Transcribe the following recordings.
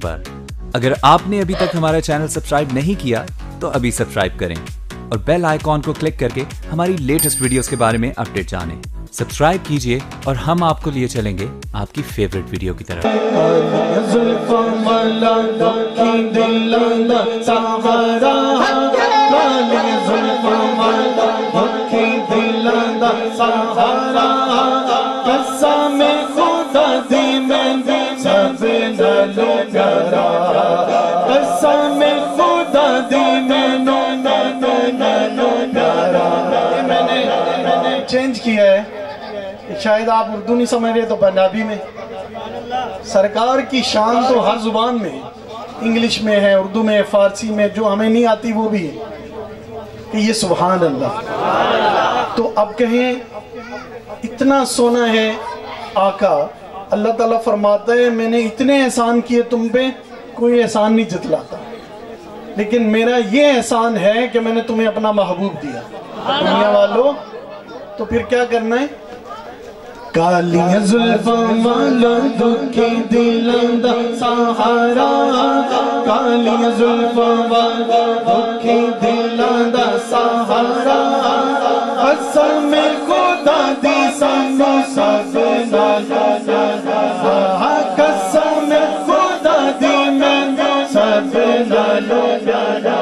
पर। अगर आपने अभी तक हमारा चैनल सब्सक्राइब नहीं किया तो अभी सब्सक्राइब करें और बेल आइकॉन को क्लिक करके हमारी लेटेस्ट वीडियोस के बारे में अपडेट जानें। सब्सक्राइब कीजिए और हम आपको लिए चलेंगे आपकी फेवरेट वीडियो की तरफ। कालियां जुल्फां वाला दुखी दिलां दा सहारा, कालियां जुल्फां वाला दुखी दिलां दा सहारा, कसम खुदा दी मैंने सब नालों प्यारा, कसम खुदा दी मैनू नालों प्यारा। मैंने चेंज किया है, शायद आप उर्दू नहीं समझ रहे तो पंजाबी में। सरकार की शान तो हर जुबान में, इंग्लिश में है, उर्दू में है, फारसी में, जो हमें नहीं आती वो भी है कि ये सुभान अल्लाह। तो अब कहें इतना सोना है आका। अल्लाह ताला फरमाता है मैंने इतने एहसान किए तुम पे, कोई एहसान नहीं जतलाता, लेकिन मेरा ये एहसान है कि मैंने तुम्हें अपना महबूब दिया। दुनिया वालों, तो फिर क्या करना है? कालियां जुल्फां वाला दुखी दिलां दा सहारा, कालियां जुल्फां वाला दुखी दिलां दा सहारा, कसम खुदा दी सानू सब नालों प्यारा, कसम खुदा दी मैनू सब नालों प्यारा।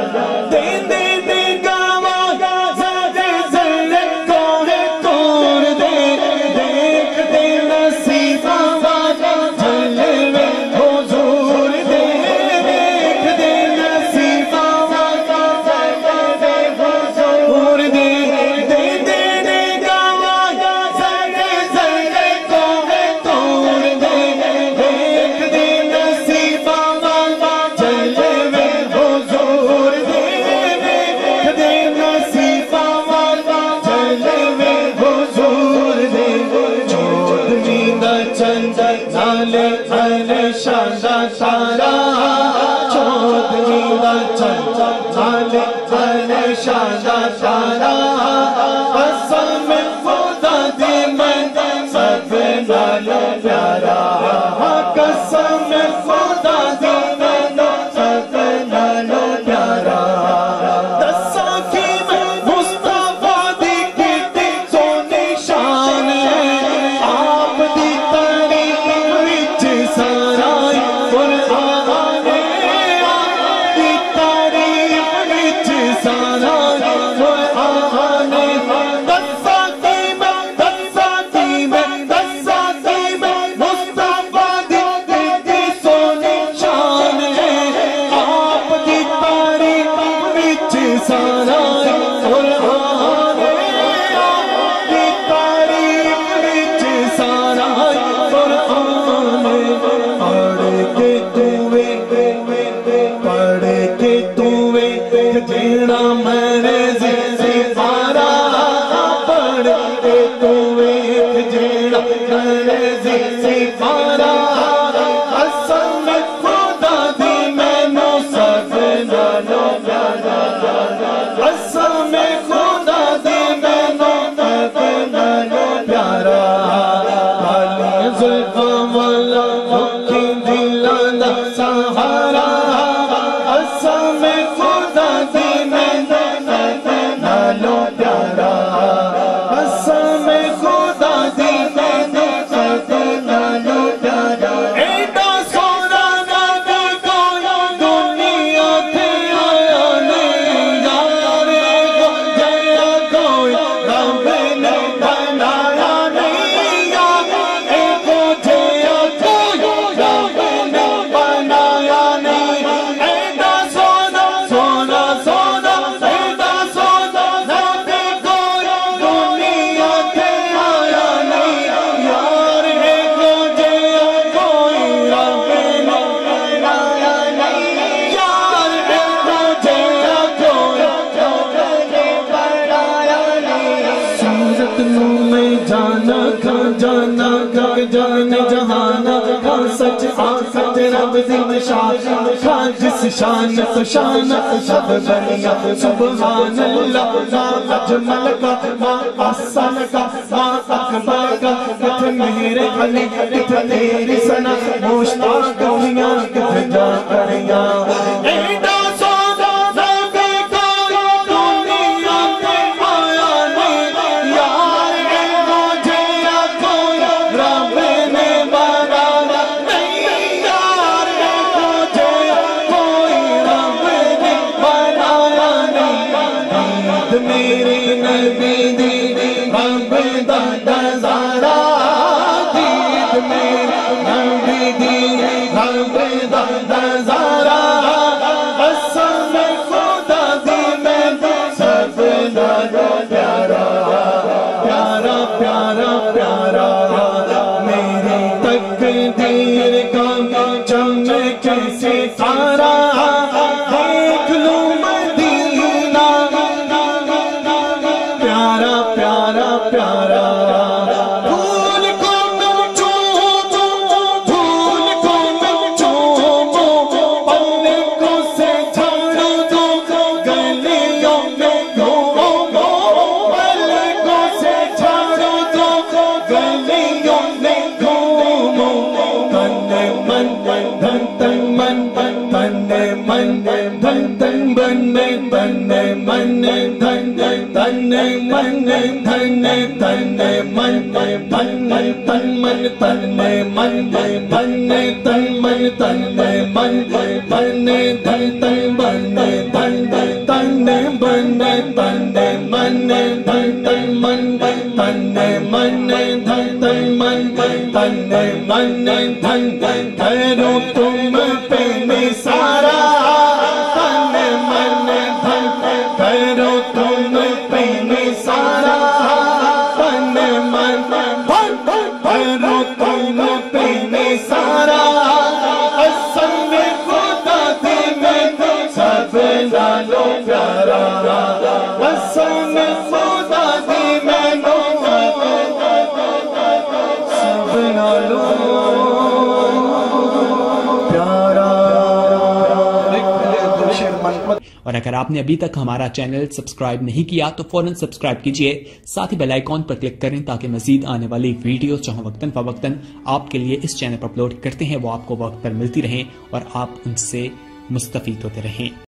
जिस शान तो शान सब बनिया सुभान अल्लाह। माँ अजमल का, माँ अहसन का, माँ अकबर का, मेरे अली तेरी सना मुश्ताक दुनिया जा करिया एडा सोना नबी कोई दुनिया में आया नहीं यार मुझे कोई रब ने बनाया नहीं यार मुझे कोई रब ने बनाया नहीं मेरी नबी दी रब दा नज़ारा दीद मेरी नबी दी रब दा नज़ारा कसम खुदा दी मैं सब नालों प्यारा प्यारा प्यारा प्यारा मेरी तकदीर का चमके सितारा देख लूं मदीना प्यारा प्यारा प्यारा फूल को मैं चूमूं फूल को मैं चूमूं पन्ने को से झाड़ू दूं गलियों में घूमूं पलकों से झाड़ू दूं गलियों में घूमूं तन्ने मन धन तन मन तन्ने मन धन तन बन में तन्ने मन धन तन्ने मन धन तन्ने मन धन तन मन तन्ने मन धन तन मन तन्ने मन तन्ने धन तन बन धन तन्ने बन तन्ने मन धन तन मन तन्ने मन धन तन मन तन्ने मन धन धरो तुम पे निसारा तन्ने मन धन धरो तुम पे निसारा तन्ने मन धन धरो तुम पे निसारा कसम खुदा दी मैं सब नालों प्यारा कसम खुदा दी मैं सब नालों और अगर आपने अभी तक हमारा चैनल सब्सक्राइब नहीं किया तो फौरन सब्सक्राइब कीजिए, साथ ही बेल आइकॉन पर क्लिक करें ताकि मजीद आने वाली वीडियो चाहे वक्तन फवक्तन आपके लिए इस चैनल पर अपलोड करते हैं वो आपको वक्त पर मिलती रहें और आप उनसे मुस्तफीद होते रहें।